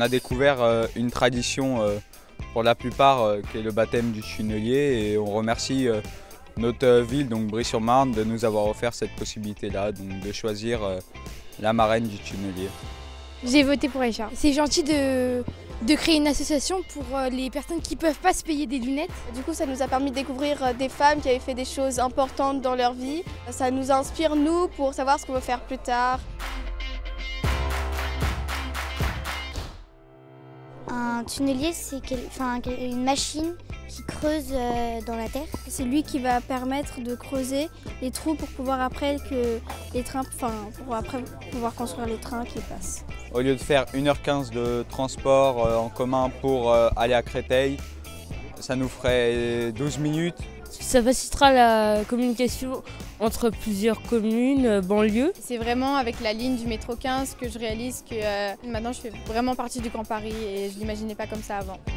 a découvert une tradition pour la plupart qui est le baptême du tunnelier et on remercie notre ville, donc Brie-sur-Marne, de nous avoir offert cette possibilité-là, donc de choisir la marraine du tunnelier. J'ai voté pour Aïcha. C'est gentil de créer une association pour les personnes qui ne peuvent pas se payer des lunettes. Du coup, ça nous a permis de découvrir des femmes qui avaient fait des choses importantes dans leur vie. Ça nous inspire, nous, pour savoir ce qu'on veut faire plus tard. Un tunnelier, c'est une machine qui creuse dans la terre. C'est lui qui va permettre de creuser les trous pour pouvoir après que les trains, pour après pouvoir construire les trains qui passent. Au lieu de faire 1h15 de transport en commun pour aller à Créteil, ça nous ferait 12 minutes. Ça facilitera la communication entre plusieurs communes, banlieues. C'est vraiment avec la ligne du métro 15 que je réalise que maintenant je fais vraiment partie du Grand Paris et je ne l'imaginais pas comme ça avant.